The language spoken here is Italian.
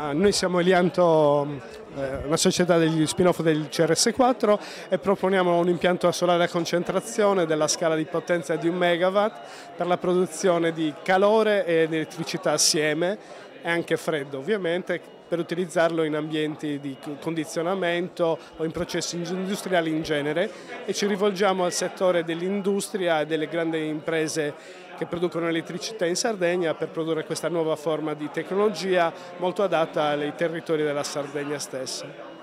Noi siamo Elianto, una società degli spin-off del CRS4 e proponiamo un impianto solare a concentrazione della scala di potenza di 1 megawatt per la produzione di calore ed elettricità assieme e anche freddo ovviamente, per utilizzarlo in ambienti di condizionamento o in processi industriali in genere, e ci rivolgiamo al settore dell'industria e delle grandi imprese che producono elettricità in Sardegna per produrre questa nuova forma di tecnologia molto adatta ai territori della Sardegna stessa.